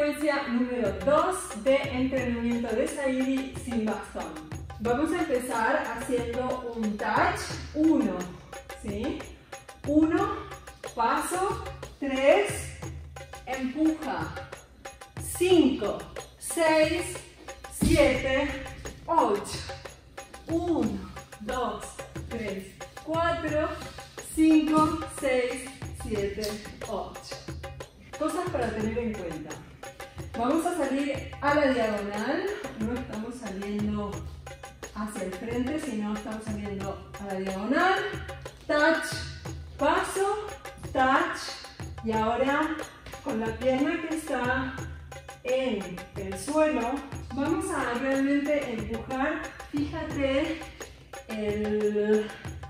secuencia número 2 de entrenamiento de Saidi sin bastón. Vamos a empezar haciendo un touch, 1, ¿sí? 1, paso, 3, empuja, 5, 6, 7, 8, 1, 2, 3, 4, 5, 6, 7, 8. Cosas para tener en cuenta. Vamos a salir a la diagonal, no estamos saliendo hacia el frente, sino estamos saliendo a la diagonal. Touch, paso, touch, y ahora con la pierna que está en el suelo, vamos a realmente empujar. Fíjate el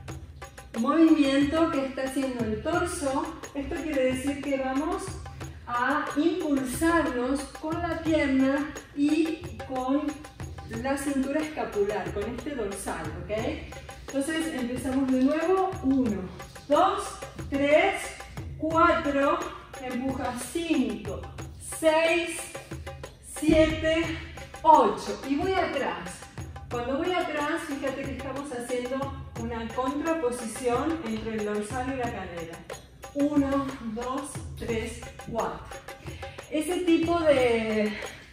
movimiento que está haciendo el torso. Esto quiere decir que vamos a impulsarnos con la pierna y con la cintura escapular, con este dorsal, ¿ok? Entonces empezamos de nuevo, 1, 2, 3, 4, empuja 5, 6, 7, 8 y voy atrás. Cuando voy atrás, fíjate que estamos haciendo una contraposición entre el dorsal y la cadera. 1, 2, 3, 4. Ese tipo de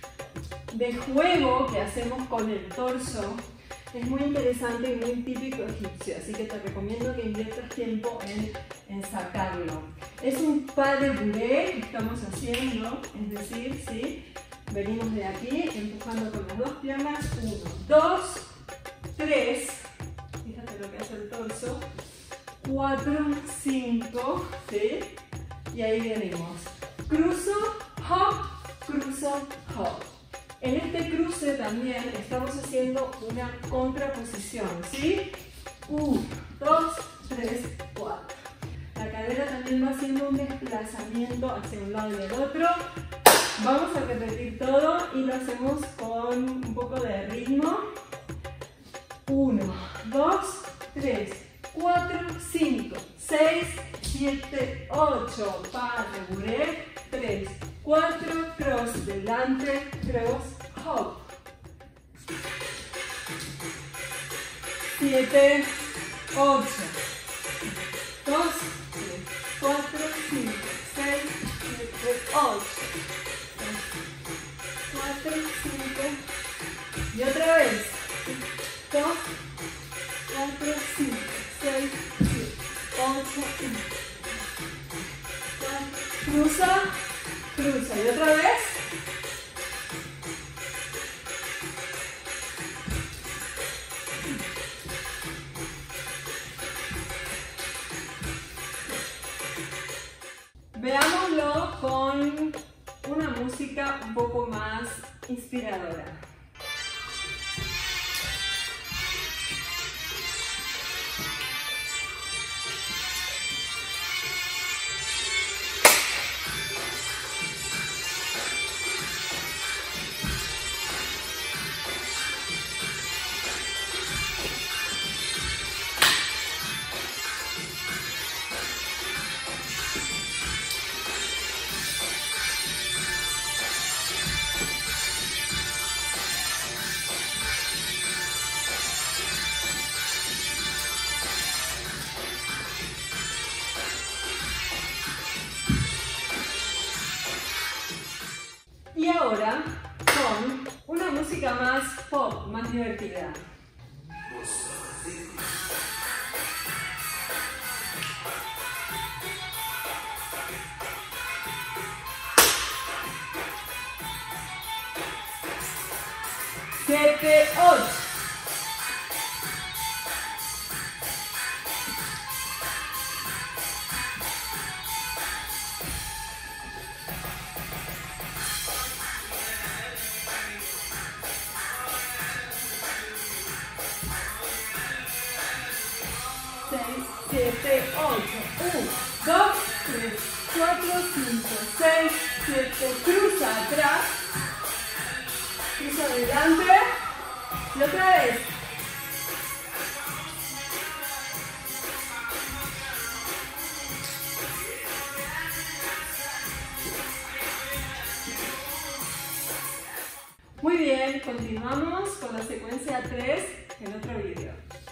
juego que hacemos con el torso es muy interesante y muy típico egipcio, así que te recomiendo que inviertas tiempo en sacarlo. Es un pas de bourrée que estamos haciendo, es decir, ¿sí? Venimos de aquí empujando con las dos piernas, 1, 2, 3, fíjate lo que hace el torso, 4, 5, ¿sí? Y ahí venimos. Cruzo, hop, cruzo, hop. En este cruce también estamos haciendo una contraposición, ¿sí? 1, 2, 3, 4. La cadera también va haciendo un desplazamiento hacia un lado y el otro. Vamos a repetir todo y lo hacemos con un poco de ritmo. 1, 2, 3, 4, 5, 6, 7, 8. Pas de bourrée. 3, 4, cross delante, cross, hop. 7, 8. 2, 3, 4, 5, 6, 7, 8. 4, 5. Y otra vez. 2, 4, 5, 6, 7, 8, 4. Cruza, cruza. Y otra vez. Veámoslo con una música un poco más inspiradora. Y ahora con una música más pop, más divertida. Siete, 8. 7, 8, 1, 2, 3, 4, 5, 6, 7, cruza atrás, cruza adelante y otra vez. Muy bien, continuamos con la secuencia 3 en otro vídeo.